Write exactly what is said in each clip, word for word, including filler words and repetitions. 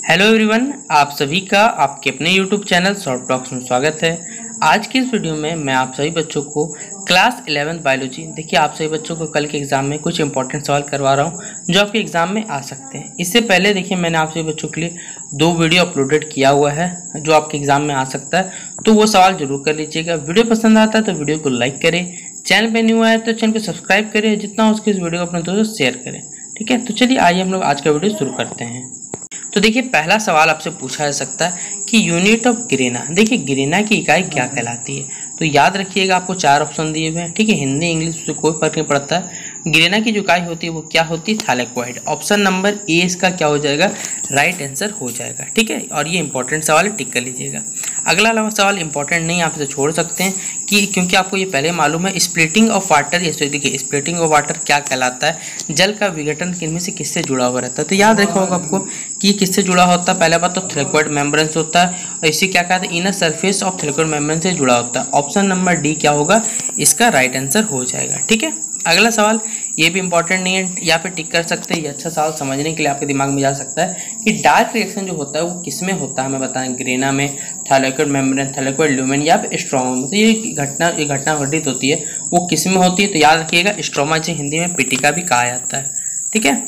Hello everyone, आप सभी का आपके अपने यूट्यूब चैनल शॉर्ट टॉक्स में स्वागत है। आज की इस वीडियो में मैं आप सभी बच्चों को क्लास इलेवेंथ बायोलॉजी देखिए आप सभी बच्चों को कल के एग्जाम में कुछ इंपॉर्टेंट सवाल करवा रहा हूं जो आपके एग्जाम में आ सकते हैं। इससे पहले देखिए मैंने आप सभी बच्चों के लिए दो वीडियो अपलोडेड किया हुआ है जो आपके एग्जाम में आ सकता है, तो वो सवाल जरूर कर लीजिएगा। वीडियो पसंद आता है तो वीडियो को लाइक करें, चैनल पर न्यू आया तो चैनल को सब्सक्राइब करें, जितना हो सके इस वीडियो को अपने दोस्तों से शेयर करें। ठीक है, तो चलिए आइए हम लोग आज का वीडियो शुरू करते हैं। तो देखिए पहला सवाल आपसे पूछा जा सकता है कि यूनिट ऑफ ग्रेना, देखिए ग्रेना की इकाई क्या कहलाती है। तो याद रखिएगा आपको चार ऑप्शन दिए हुए हैं, ठीक है, हिंदी इंग्लिश उससे कोई फर्क नहीं पड़ता है। ग्रेना की जो इकाई होती है वो क्या होती है, थैलेक्वाइड। ऑप्शन नंबर ए इसका क्या हो जाएगा, राइट आंसर हो जाएगा। ठीक है, और ये इंपॉर्टेंट सवाल है, टिक कर लीजिएगा। अगला सवाल इंपॉर्टेंट नहीं, आप इसे छोड़ सकते हैं कि क्योंकि आपको ये पहले मालूम है। स्प्लिटिंग ऑफ वाटर, ये देखिए स्प्लिटिंग ऑफ वाटर क्या कहलाता है, जल का विघटन किनमें से किससे जुड़ा हुआ रहता है। तो याद रखा होगा आपको कि किससे जुड़ा होता है। पहला बात तो थैलेक्वाइड मेम्ब्रेन से होता है और इसी क्या कहते हैं, inner surface of thylakoid membrane से जुड़ा होता है। ऑप्शन नंबर डी क्या होगा, इसका राइट आंसर हो जाएगा। ठीक है, अगला सवाल ये भी इंपॉर्टेंट नहीं है, यहाँ पे टिक कर सकते हैं। ये अच्छा सवाल समझने के लिए आपके दिमाग में जा सकता है कि डार्क रिएक्शन जो होता है वो किस में होता है, हमें बताएं। ग्रेना में, थैलेक्वाइड मेम्ब्रेन, थैलेक्वाइड ल्यूमेन या फिर स्ट्रोमा में। तो ये घटना ये घटना घटित होती है वो किस में होती है, तो याद रखिएगा स्ट्रोमा, जिसे हिंदी में पिटिका भी कहा जाता है। ठीक है,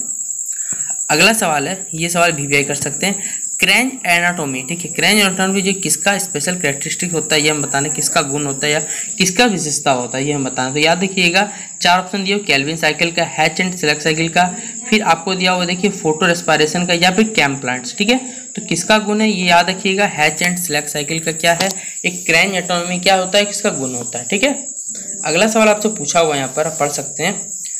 अगला सवाल है, ये सवाल वीवीआई कर सकते हैं। क्रैंच एनाटोमी, ठीक है, क्रैंच एनाटोमी जो किसका स्पेशल कैरेक्टरिस्टिक होता है ये हम बताने, किसका गुण होता है या किसका विशेषता होता है ये हम बताना। तो याद रखिएगा चार ऑप्शन दिए, कैल्विन साइकिल का, हैच एंड सिलेक्ट साइकिल का, फिर आपको दिया हुआ देखिए फोटो रेस्पिरेशन का या फिर कैम प्लांट्स। ठीक है, तो किसका गुण है ये याद रखिएगा, हैच एंड सिलेक्ट साइकिल का क्या है, एक क्रैंच एनाटोमी क्या होता है, किसका गुण होता है। ठीक है, अगला सवाल आपसे पूछा हुआ यहाँ पर आप पढ़ सकते हैं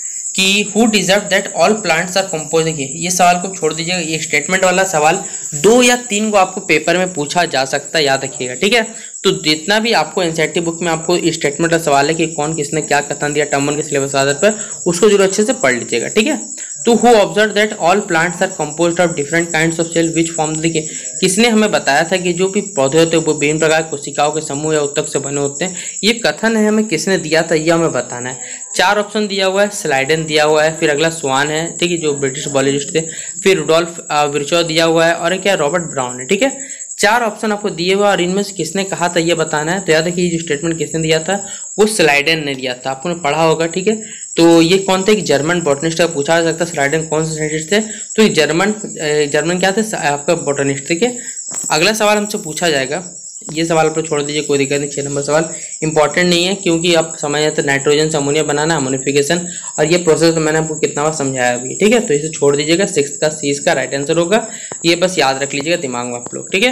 कि who deserve that all plants are compose. देखिए ये सवाल को छोड़ दीजिएगा, ये स्टेटमेंट वाला सवाल दो या तीन को आपको पेपर में पूछा जा सकता है, याद रखिएगा। ठीक है, तो जितना भी आपको एनसीईआरटी बुक में आपको स्टेटमेंट का सवाल है कि कौन किसने क्या कथन दिया टर्म वन के सिलेबस आधार पर, उसको जरूर अच्छे से पढ़ लीजिएगा। ठीक है, तो who observe that all plants are composed of different kinds of cell which form. देखिए किसने हमें बताया था कि जो भी पौधे होते हैं वो विभिन्न प्रकार के कोशिकाओं के समूह या उत्तक से बने होते हैं। ये कथन है हमें किसने दिया था ये हमें बताना है। चार ऑप्शन दिया हुआ है, स्लाइडन दिया हुआ है, फिर अगला स्वान है, ठीक है, जो ब्रिटिश बायोलॉजिस्ट थे, फिर रुडोल्फ विर्चो दिया हुआ है और क्या रॉबर्ट ब्राउन है। ठीक है, चार ऑप्शन आपको दिए हुआ और इनमें से किसने कहा था ये बताना है। तो याद रखिए जो स्टेटमेंट किसने दिया था वो स्लाइडन ने दिया था, आपने पढ़ा होगा। ठीक है, तो ये कौन थे, जर्मन बॉटनिस्ट का पूछा जा सकता है। स्लाइडन कौन से साइंटिस्ट थे, तो ये जर्मन जर्मन क्या थे आपका बॉटनिस्ट। ठीक है, अगला सवाल हमसे पूछा जाएगा, ये सवाल पर छोड़ दीजिए, कोई दिक्कत नहीं। छह नंबर सवाल इंपॉर्टेंट नहीं है क्योंकि आप समझ जाते नाइट्रोजन से अमोनिया बनाना, अमोनिफिकेशन, और ये प्रोसेस मैंने आपको कितना बार समझाया अभी। ठीक है, तो इसे छोड़ दीजिएगा, सिक्स का सी इसका राइट आंसर होगा, ये बस याद रख लीजिएगा दिमाग में आप लोग। ठीक है,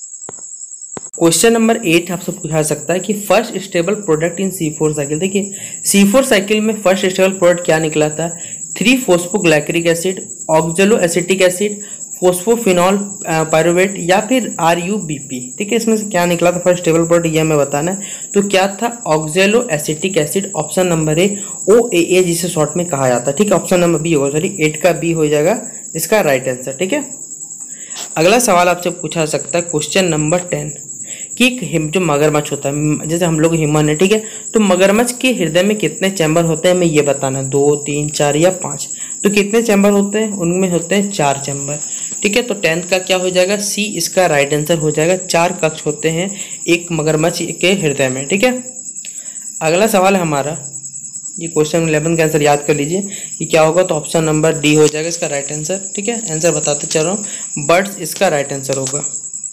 क्वेश्चन नंबर एट आपसे पूछा सकता है कि first stable product in C four cycle. देखिए सी फोर साइकिल में फर्स्ट स्टेबल प्रोडक्ट क्या निकला था, three phosphoglyceric acid, oxaloacetic acid, phosphoenol pyruvate या फिर आर यू बी पी। ठीक है, इसमें से क्या निकला था फर्स्ट स्टेबल प्रोडक्ट ये हमें बताना है। तो क्या था, oxaloacetic acid, option number A, O A A जिसे शॉर्ट में कहा जाता है। ठीक है, ऑप्शन नंबर बी होगा, सॉरी एट का बी हो जाएगा इसका राइट आंसर। ठीक है, अगला सवाल आपसे पूछा सकता है क्वेश्चन नंबर टेन कि जो मगरमच्छ होता है, जैसे हम लोग ह्यूमन है, ठीक है, तो मगरमच्छ के हृदय में कितने चैम्बर होते हैं हमें ये बताना है, दो, तीन, चार या पाँच। तो कितने चैम्बर होते हैं, उनमें होते हैं चार चैम्बर। ठीक है, तो टेंथ का क्या हो जाएगा, सी इसका राइट आंसर हो जाएगा। चार कक्ष होते हैं एक मगरमच्छ के हृदय में। ठीक है, अगला सवाल है हमारा, ये क्वेश्चन इलेवन का आंसर याद कर लीजिए कि क्या होगा, तो ऑप्शन नंबर डी हो जाएगा इसका राइट आंसर। ठीक है, आंसर बताते चल रहा हूँ, बर्ड्स इसका राइट आंसर होगा।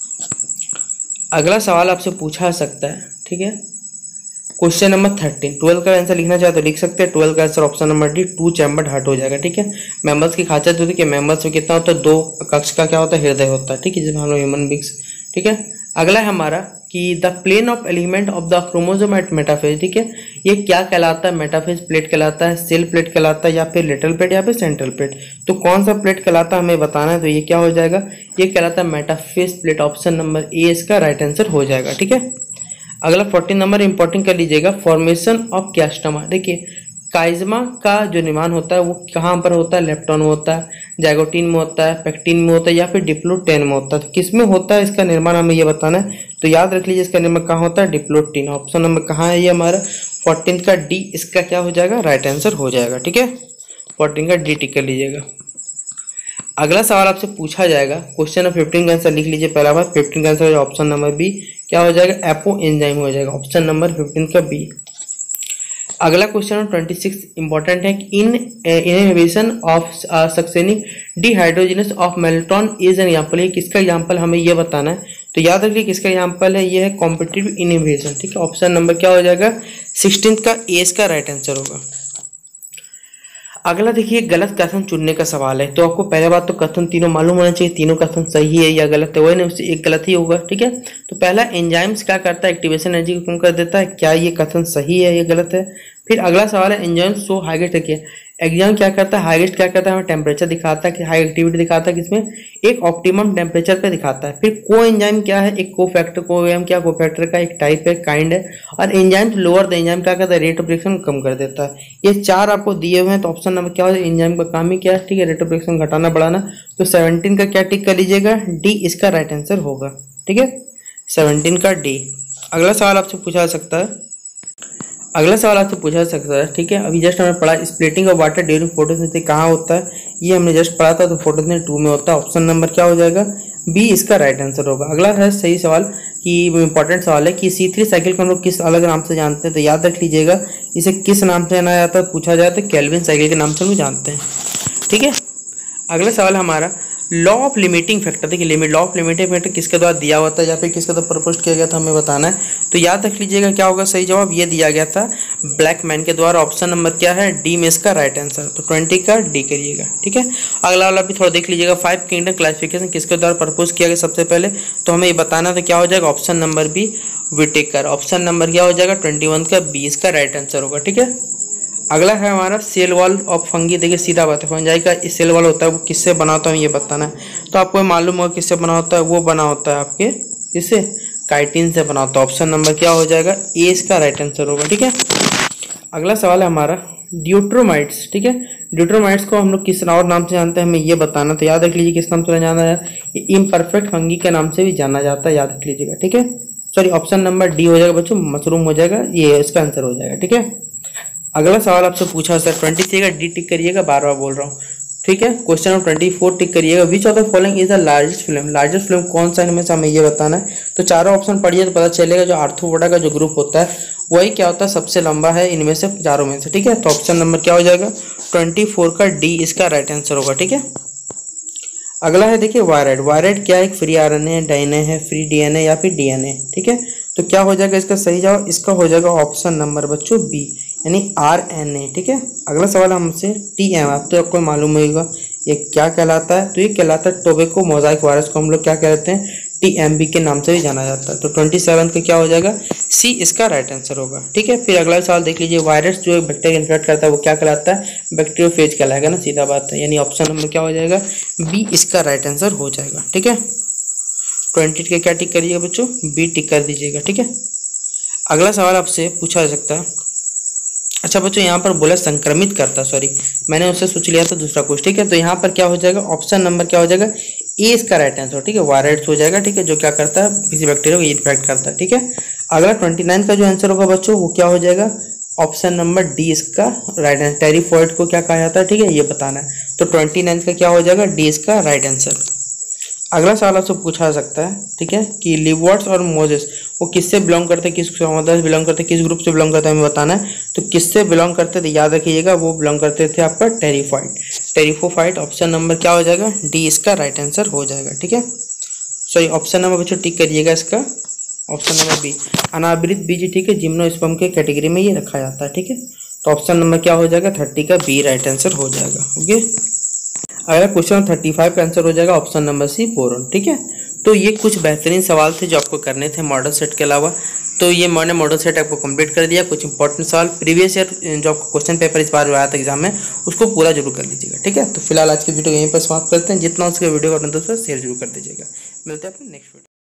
अगला सवाल आपसे पूछा सकता है, ठीक है, क्वेश्चन नंबर थर्टीन, ट्वेल्व का आंसर लिखना चाहे तो लिख सकते हैं। ट्वेल्व का answer option number D, two chambered heart हो जाएगा। ठीक है, मेंबर्स की खासियत होती है कि मेंबर्स में कितना होता है, दो कक्ष का क्या होता है, हृदय होता है। ठीक है, जिसमें हम लोग ह्यूमन बींग्स। ठीक है, अगला है हमारा कि the plane of element of the chromosome at metaphase. ठीक है, ये क्या कहलाता है, मेटाफेज प्लेट कहलाता है, सेल प्लेट कहलाता है या फिर लिटिल प्लेट या फिर सेंट्रल प्लेट। तो कौन सा प्लेट कहलाता है हमें बताना है, तो ये क्या हो जाएगा, ये कहलाता है metaphase plate, option number A इसका राइट आंसर हो जाएगा। ठीक है, अगला फोर्टीन नंबर इंपॉर्टेंट कर लीजिएगा, फॉर्मेशन ऑफ क्यास्टमा। देखिए काइजमा का जो निर्माण होता है वो कहाँ पर होता है, लेप्टोन में होता है, जाइगोटीन में होता है, पेक्टिन में होता है या फिर डिप्लोटेन में होता है। तो किस में होता है इसका निर्माण हमें ये बताना है। तो याद रख लीजिए इसका निर्माण कहाँ होता है, डिप्लोटीन। ऑप्शन नंबर कहाँ है ये हमारा, फोर्टीन का डी इसका क्या हो जाएगा, राइट आंसर हो जाएगा। ठीक है, फोर्टीन का डी टिक कर लीजिएगा। अगला सवाल आपसे पूछा जाएगा, क्वेश्चन नंबर फिफ्टीन का आंसर लिख लीजिए। पहला बार फिफ्टीन का आंसर ऑप्शन नंबर बी क्या हो जाएगा, एपो एंजाइम हो जाएगा, ऑप्शन नंबर फिफ्टीन का बी। अगला question number twenty six important है। In inhibition of succinic dehydrogenase of malonate is an example. ये किसका एग्जांपल हमें ये बताना है, तो याद रखिए किसका एग्जांपल है, ये है कॉम्पिटिटिव इनहिबिशन। ठीक है, ऑप्शन नंबर क्या हो जाएगा, सिक्सटीन का ए इसका राइट आंसर होगा। अगला देखिए गलत कथन चुनने का सवाल है। तो आपको पहले बात तो कथन तीनों मालूम होना चाहिए, तीनों कथन सही है या गलत है, वही नहीं उससे एक गलत ही होगा। ठीक है, तो पहला एंजाइम्स क्या करता है, एक्टिवेशन एनर्जी को कम कर देता है, क्या ये कथन सही है या गलत है। फिर अगला सवाल है एंजाइम्स सो हाईएस्ट देखिए, एग्जाम क्या करता है, हाईएस्ट क्या करता है, हमें टेम्परेचर दिखाता है कि हाई एक्टिविटी दिखाता है किसमें, एक ऑप्टिमम टेम्परेचर पे दिखाता है। फिर को एंजाइम क्या है, एक को फैक्टर, को एंजाइम क्या को फैक्टर का एक टाइप है, काइंड है। और एंजाइम लोअर द एंजाइम क्या करता है, रेट ऑफ रिएक्शन कम कर देता है। ये चार आपको दिए हुए हैं, तो ऑप्शन नंबर क्या हो जाए, एंजाइम का काम ही क्या है, ठीक है, रेट ऑफ रिएक्शन घटाना बढ़ाना। तो सेवनटीन का क्या टिक कर लीजिएगा, डी इसका राइट आंसर होगा। ठीक है, सेवनटीन का डी। अगला सवाल आपसे पूछा जा सकता है, अगला सवाल आपसे पूछा जा सकता है। ठीक है, अभी जस्ट हमने पढ़ा splitting of water during photosynthesis कहाँ होता है, ये हमने जस्ट पढ़ा था, तो फोटोसिंथेसिस टू में होता है। ऑप्शन नंबर क्या हो जाएगा, बी इसका राइट आंसर होगा। अगला है सही सवाल कि इंपॉर्टेंट सवाल है कि सी थ्री साइकिल को हम लोग किस अलग नाम से जानते हैं, तो याद रख लीजिएगा इसे किस नाम से जाना जाता है, पूछा जाए तो केल्विन साइकिल के नाम से हम जानते हैं। ठीक है, अगला सवाल हमारा लॉ ऑफ लिमिटिंग फैक्टर। देखिए limit law of limiting factor किसके द्वारा दिया हुआ था या फिर किसके द्वारा प्रपोज किया गया था, हमें बताना है। तो याद रख लीजिएगा क्या होगा सही जवाब, ये दिया गया था ब्लैकमैन के द्वारा। ऑप्शन नंबर क्या है, डी में इसका राइट आंसर, तो ट्वेंटी का डी करिएगा। ठीक है, अगला वाला भी थोड़ा देख लीजिएगा, फाइव किंगडम क्लासिफिकेशन किसके द्वारा प्रपोज किया गया सबसे पहले, तो हमें ये बताना था क्या हो जाएगा, option number B Whittaker. Option number क्या हो जाएगा, ट्वेंटी वन का बी इसका राइट आंसर होगा। ठीक है, अगला है हमारा सेल वॉल ऑफ फंगी। देखिए सीधा बात है, फंजाई का सेल वॉल होता है वो किससे बना होता है ये बताना है। तो आपको मालूम होगा किससे बना होता है, वो बना होता है आपके किससे, काइटिन से बना होता है। ऑप्शन नंबर क्या हो जाएगा, ए इसका राइट आंसर होगा। ठीक है, अगला सवाल है हमारा ड्यूट्रोमाइट्स। ठीक है, ड्यूट्रोमाइट्स को हम लोग किस और नाम से जानते हैं, हमें ये बताना। तो याद रख लीजिए किस नाम से जाना है, इम्परफेक्ट फंगी के नाम से भी जाना जाता है, याद रख लीजिएगा। ठीक है, सॉरी ऑप्शन नंबर डी हो जाएगा बच्चों, मशरूम हो जाएगा, ये इसका आंसर हो जाएगा। ठीक है, अगला सवाल आपसे पूछा सर ट्वेंटी थ्री का डी टिक करिएगा, बार बार बोल रहा हूँ। ठीक है, question number twenty four tick करिएगा, which of the following is the largest film. Largest film कौन सा इनमें से हमें ये बताना है। तो चारों ऑप्शन पढ़िए तो पता चलेगा, जो आर्थ्रोपोडा का जो ग्रुप होता है वही क्या होता है, सबसे लंबा है इनमें से चारों में से। ठीक है, तो ऑप्शन नंबर क्या हो जाएगा, ट्वेंटी फोर का डी इसका राइट आंसर होगा। ठीक है, अगला है देखिए वायराइड। वायराइड क्या है, एक फ्री आरएनए है, डीएनए है, फ्री डीएनए या फिर डीएनए। ठीक है, तो क्या हो जाएगा इसका सही जवाब, इसका हो जाएगा ऑप्शन नंबर बच्चों बी यानी आर एन ए। ठीक है, अगला सवाल हमसे टी एम, आप तो आपको मालूम होगा ये क्या कहलाता है, तो ये कहलाता है टोबैको मोजाइक वायरस को हम लोग क्या कहते हैं, टी एम बी के नाम से भी जाना जाता है। तो ट्वेंटी सेवन का क्या हो जाएगा, सी इसका राइट आंसर होगा। ठीक है, फिर अगला सवाल देख लीजिए, वायरस जो बैक्टीरिया इन्फेक्ट करता है वो क्या कहलाता है, बैक्टीरियोफेज कहलाएगा ना, सीधा बात है, यानी ऑप्शन नंबर क्या हो जाएगा, बी इसका राइट आंसर हो जाएगा। ठीक है, ट्वेंटी का क्या टिक करिएगा बच्चों, बी टिक कर दीजिएगा। ठीक है, अगला सवाल आपसे पूछा जा सकता है। अच्छा बच्चों यहाँ पर बोला संक्रमित करता, सॉरी मैंने उससे सोच लिया था दूसरा कुछ। ठीक है, तो यहाँ पर क्या हो जाएगा, ऑप्शन नंबर क्या हो जाएगा, ए इसका राइट आंसर। ठीक है, वायराइड्स हो जाएगा। ठीक है, जो क्या करता है, किसी बैक्टीरिया को इन्फेक्ट करता है। ठीक है, अगला ट्वेंटी नाइन का जो आंसर होगा बच्चों वो क्या हो जाएगा, ऑप्शन नंबर डी इसका राइट आंसर। टेरिफॉइड को क्या कहा जाता है, ठीक है, ये बताना है। तो ट्वेंटी नाइन का क्या हो जाएगा, डी इसका राइट आंसर। अगला सवाल आपसे पूछा जा सकता है, ठीक है, कि लिवर्ट्स और मोजेस वो किससे बिलोंग करते हैं, किस समुदाय से बिलोंग करते हैं, किस ग्रुप से बिलोंग करते हैं हमें बताना है। तो किससे बिलोंग करते थे, याद रखिएगा वो बिलोंग करते थे आपका टेरिफाइट, टेरिफोफाइट। ऑप्शन नंबर क्या हो जाएगा, डी इसका राइट आंसर हो जाएगा। ठीक है, सॉरी ऑप्शन नंबर बच्चों टिक करिएगा इसका, ऑप्शन नंबर बी अनावृत बीज। ठीक है, जिम्नोस्पर्म के कैटेगरी में ये रखा जाता है। ठीक है, तो ऑप्शन नंबर क्या हो जाएगा, थर्टी का बी राइट आंसर हो जाएगा। ओके, अगला क्वेश्चन थर्टी फाइव का आंसर हो जाएगा ऑप्शन नंबर सी बोरॉन। ठीक है, तो ये कुछ बेहतरीन सवाल थे जो आपको करने थे मॉडल सेट के अलावा। तो ये मैंने मॉडल सेट आपको कंप्लीट कर दिया। कुछ इंपॉर्टेंट सवाल प्रीवियस ईयर जो आपको क्वेश्चन पेपर इस बार आया था एग्जाम में उसको पूरा जरूर कर लीजिएगा। ठीक है, तो फिलहाल आज की वीडियो यहीं पर समाप्त करते हैं। जितना उसके वीडियो को अपने दोस्तों शेयर जरूर कर दीजिएगा। मिलते हैं अपने नेक्स्ट वीडियो।